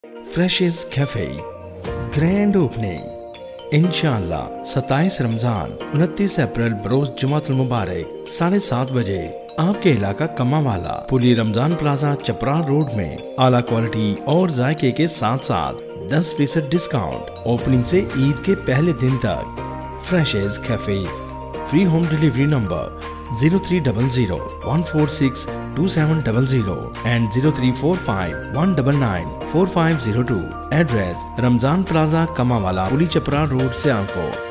फ्रेशेस cafe grand opening इंशाअल्लाह 27 रमजान 29 अप्रैल बरोज जुमातुल मुबारक 7:30 बजे आपके इलाका कमावाला पुली रमजान प्लाजा चपरा रोड में आला क्वालिटी और जायके के साथ साथ 10% डिस्काउंट ओपनिंग से ईद के पहले दिन तक। Freshes cafe free home delivery number 0300 146 2700 and 0345 199 4502। Address Ramzan plaza Kamawala Puli Chapra road Sialkot.